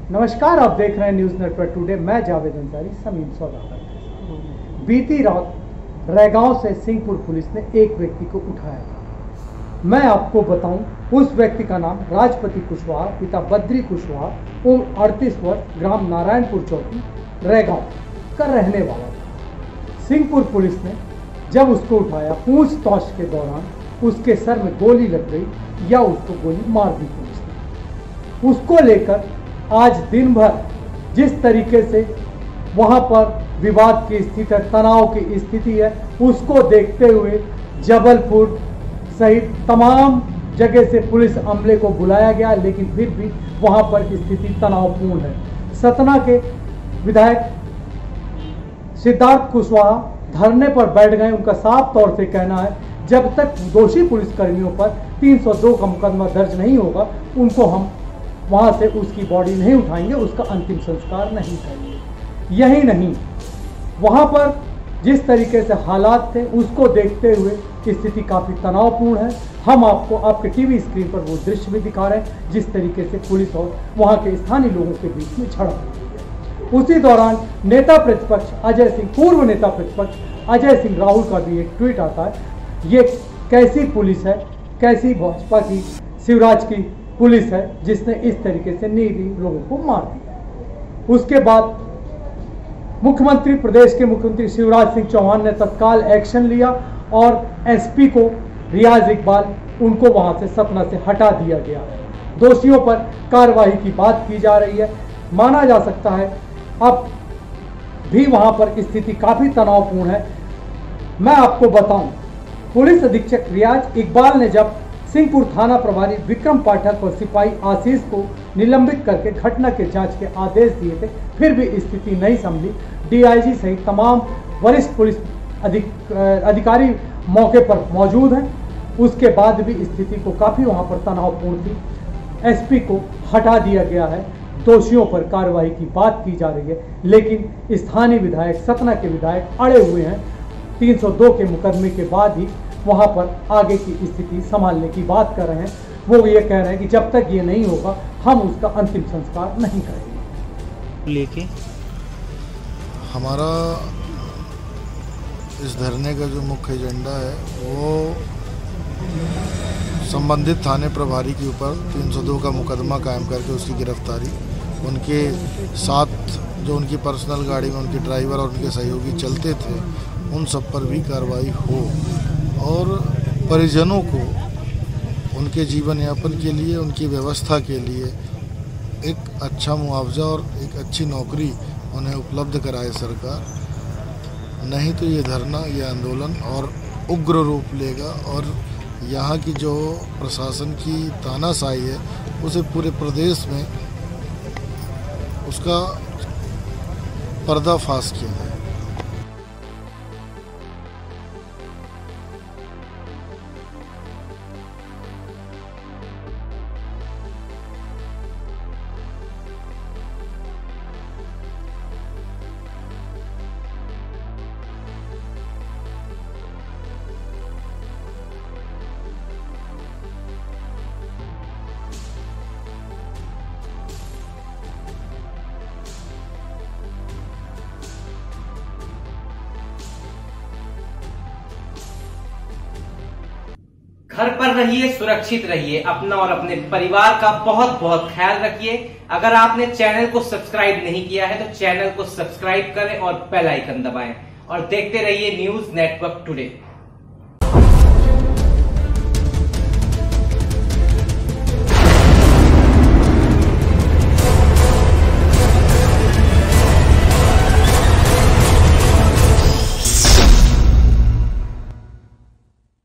नमस्कार, आप देख रहे हैं न्यूज नेटवर्क टुडे। मैं जावेद अंसारी समीम सौदागर। बीती रात रैगांव से सिंहपुर पुलिस ने एक व्यक्ति को उठाया था। मैं आपको बताऊं, उस व्यक्ति का नाम राजपति कुशवाहा, पिता बद्री कुशवाहा, उम्र 38 वर्ष, ग्राम नारायणपुर चौकी, रैगांव का रहने वाला था। सिंहपुर पुलिस ने जब उसको उठाया, पूछताछ के दौरान उसके सर में गोली लग गई या उसको गोली मार दी पुलिस ने। उसको लेकर आज दिन भर जिस तरीके से वहां पर विवाद की स्थिति है, तनाव की स्थिति है, उसको देखते हुए जबलपुर सहित तमाम जगह से पुलिस अमले को बुलाया गया, लेकिन फिर भी वहां पर स्थिति तनावपूर्ण है। सतना के विधायक सिद्धार्थ कुशवाहा धरने पर बैठ गए। उनका साफ तौर से कहना है, जब तक दोषी पुलिसकर्मियों पर 302 का मुकदमा दर्ज नहीं होगा, उनको हम वहां से उसकी बॉडी नहीं उठाएंगे, उसका अंतिम संस्कार नहीं करेंगे। यही नहीं, वहां पर जिस तरीके से हालात थे उसको देखते हुए स्थिति काफी तनावपूर्ण है। हम आपको आपके टीवी स्क्रीन पर वो दृश्य भी दिखा रहे हैं जिस तरीके से पुलिस और वहां के स्थानीय लोगों के बीच में झड़प हुई है। उसी दौरान नेता प्रतिपक्ष अजय सिंह, पूर्व नेता प्रतिपक्ष अजय सिंह राहुल का भी एक ट्वीट आता है, ये कैसी पुलिस है, कैसी भाजपा की शिवराज की पुलिस है जिसने इस तरीके से निरीह लोगों को मार दिया। उसके बाद मुख्यमंत्री, प्रदेश के मुख्यमंत्री शिवराज सिंह चौहान ने तत्काल एक्शन लिया और एसपी को रियाज इकबाल, उनको वहां से सतना से हटा दिया गया है। दोषियों पर कार्रवाई की बात की जा रही है। माना जा सकता है अब भी वहां पर स्थिति काफी तनावपूर्ण है। मैं आपको बताऊं, पुलिस अधीक्षक रियाज इकबाल ने जब सिंहपुर थाना प्रभारी विक्रम पाठक और सिपाही आशीष को निलंबित करके घटना के जांच के आदेश दिए थे, फिर भी स्थिति नहीं संभली। डीआईजी सहित तमाम वरिष्ठ पुलिस अधिकारी मौके पर मौजूद हैं। उसके बाद भी स्थिति को काफी वहां पर तनावपूर्ण थी। एसपी को हटा दिया गया है, दोषियों पर कार्रवाई की बात की जा रही है, लेकिन स्थानीय विधायक, सतना के विधायक अड़े हुए हैं। 302 के मुकदमे के बाद ही वहां पर आगे की स्थिति संभालने की बात कर रहे हैं। वो ये कह रहे हैं कि जब तक ये नहीं होगा हम उसका अंतिम संस्कार नहीं करेंगे। लेके हमारा इस धरने का जो मुख्य एजेंडा है वो संबंधित थाने प्रभारी के ऊपर 302 का मुकदमा कायम करके उसकी गिरफ्तारी, उनके साथ जो उनकी पर्सनल गाड़ी में उनके ड्राइवर और उनके सहयोगी चलते थे, उन सब पर भी कार्रवाई हो और परिजनों को उनके जीवन यापन के लिए, उनकी व्यवस्था के लिए एक अच्छा मुआवजा और एक अच्छी नौकरी उन्हें उपलब्ध कराए सरकार। नहीं तो ये धरना, ये आंदोलन और उग्र रूप लेगा और यहाँ की जो प्रशासन की तानाशाही है उसे पूरे प्रदेश में उसका पर्दाफाश किया जाए। घर पर रहिए, सुरक्षित रहिए, अपना और अपने परिवार का बहुत बहुत ख्याल रखिए। अगर आपने चैनल को सब्सक्राइब नहीं किया है तो चैनल को सब्सक्राइब करें और बेल आइकन दबाएं और देखते रहिए न्यूज नेटवर्क टुडे।